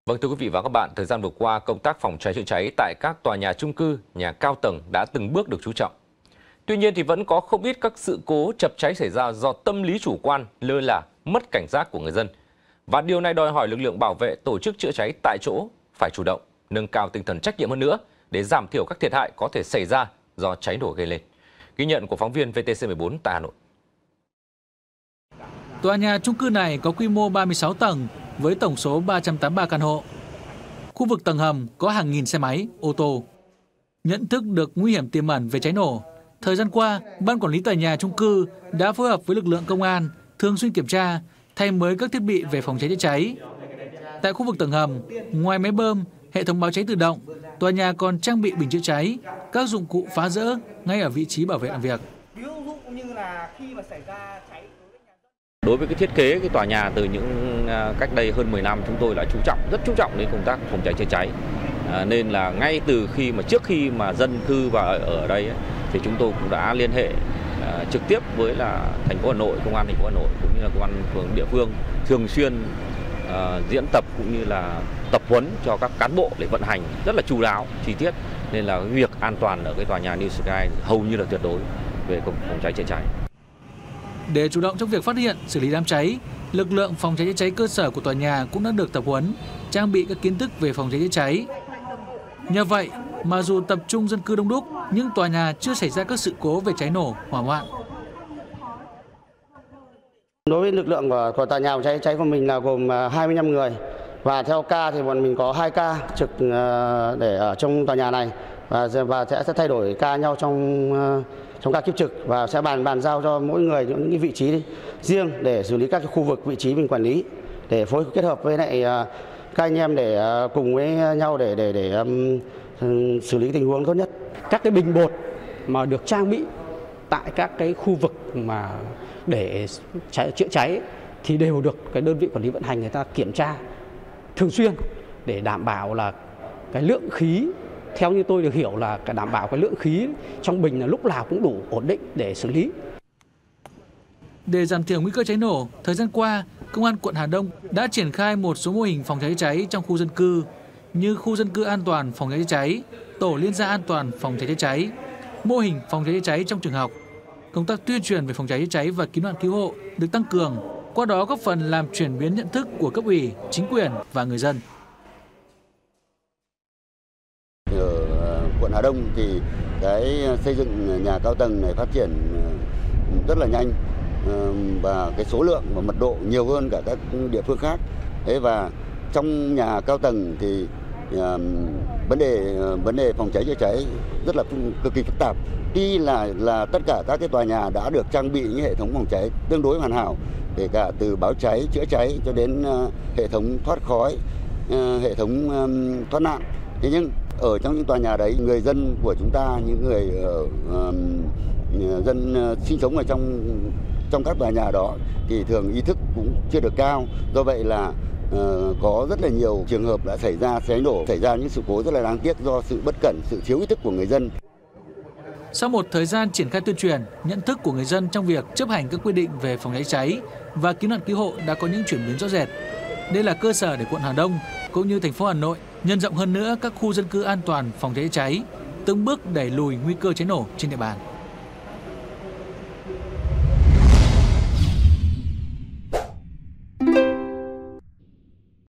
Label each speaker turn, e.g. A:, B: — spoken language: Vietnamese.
A: Vâng, thưa quý vị và các bạn, thời gian vừa qua, công tác phòng cháy chữa cháy tại các tòa nhà chung cư, nhà cao tầng đã từng bước được chú trọng. Tuy nhiên thì vẫn có không ít các sự cố chập cháy xảy ra do tâm lý chủ quan, lơ là, mất cảnh giác của người dân. Và điều này đòi hỏi lực lượng bảo vệ tổ chức chữa cháy tại chỗ phải chủ động, nâng cao tinh thần trách nhiệm hơn nữa để giảm thiểu các thiệt hại có thể xảy ra do cháy nổ gây lên. Ghi nhận của phóng viên VTC14 tại Hà Nội.
B: Tòa nhà chung cư này có quy mô 36 tầng với tổng số 383 căn hộ. Khu vực tầng hầm có hàng nghìn xe máy, ô tô. Nhận thức được nguy hiểm tiềm ẩn về cháy nổ, thời gian qua, Ban quản lý tòa nhà chung cư đã phối hợp với lực lượng công an thường xuyên kiểm tra, thay mới các thiết bị về phòng cháy chữa cháy. Tại khu vực tầng hầm, ngoài máy bơm, hệ thống báo cháy tự động, tòa nhà còn trang bị bình chữa cháy, các dụng cụ phá rỡ ngay ở vị trí bảo vệ làm việc.
C: Ví dụ như là khi mà xảy ra cháy.
D: Đối với cái thiết kế cái tòa nhà từ những cách đây hơn 10 năm, chúng tôi đã rất chú trọng đến công tác phòng cháy chữa cháy. Nên là ngay từ trước khi mà dân cư vào ở đây thì chúng tôi cũng đã liên hệ trực tiếp với là thành phố Hà Nội, công an thành phố Hà Nội cũng như là công an phường địa phương thường xuyên diễn tập cũng như là tập huấn cho các cán bộ để vận hành rất là chu đáo, chi tiết. Nên là việc an toàn ở cái tòa nhà New Sky hầu như là tuyệt đối về phòng cháy chữa cháy.
B: Để chủ động trong việc phát hiện, xử lý đám cháy, lực lượng phòng cháy chữa cháy cơ sở của tòa nhà cũng đã được tập huấn, trang bị các kiến thức về phòng cháy chữa cháy. Nhờ vậy mà dù tập trung dân cư đông đúc, nhưng tòa nhà chưa xảy ra các sự cố về cháy nổ, hỏa hoạn.
E: Đối với lực lượng của tòa nhà phòng cháy cháy của mình là gồm 25 người và theo ca thì bọn mình có 2 ca trực để ở trong tòa nhà này và sẽ thay đổi ca nhau trong ca kiếp trực và sẽ bàn giao cho mỗi người những cái vị trí riêng để xử lý các cái khu vực vị trí mình quản lý để phối kết hợp với lại các anh em để cùng với nhau để xử lý tình huống tốt nhất.
F: Các cái bình bột mà được trang bị tại các cái khu vực mà để chữa cháy thì đều được cái đơn vị quản lý vận hành người ta kiểm tra thường xuyên để đảm bảo là cái lượng khí, theo như tôi được hiểu là đảm bảo cái lượng khí trong bình là lúc nào cũng đủ ổn định để xử lý.
B: Để giảm thiểu nguy cơ cháy nổ, thời gian qua, Công an quận Hà Đông đã triển khai một số mô hình phòng cháy chữa cháy trong khu dân cư như khu dân cư an toàn phòng cháy chữa cháy, tổ liên gia an toàn phòng cháy chữa cháy, mô hình phòng cháy chữa cháy trong trường học. Công tác tuyên truyền về phòng cháy chữa cháy và cứu nạn cứu hộ được tăng cường, qua đó góp phần làm chuyển biến nhận thức của cấp ủy, chính quyền và người dân.
G: Ở quận Hà Đông thì cái xây dựng nhà cao tầng này phát triển rất là nhanh và cái số lượng và mật độ nhiều hơn cả các địa phương khác. Thế và trong nhà cao tầng thì vấn đề phòng cháy chữa cháy rất là cực kỳ phức tạp. Tuy là tất cả các cái tòa nhà đã được trang bị những hệ thống phòng cháy tương đối hoàn hảo, kể cả từ báo cháy, chữa cháy cho đến hệ thống thoát khói, hệ thống thoát nạn. Thế nhưng ở trong những tòa nhà đấy, người dân của chúng ta, những người dân sinh sống ở trong các tòa nhà đó thì thường ý thức cũng chưa được cao. Do vậy là có rất là nhiều trường hợp đã xảy ra cháy nổ, xảy ra những sự cố rất là đáng tiếc do sự bất cẩn, sự thiếu ý thức của người dân.
B: Sau một thời gian triển khai tuyên truyền, nhận thức của người dân trong việc chấp hành các quy định về phòng cháy cháy và cứu nạn cứu hộ đã có những chuyển biến rõ rệt. Đây là cơ sở để quận Hà Đông cũng như thành phố Hà Nội nhân rộng hơn nữa các khu dân cư an toàn phòng cháy cháy, từng bước đẩy lùi nguy cơ cháy nổ trên địa bàn.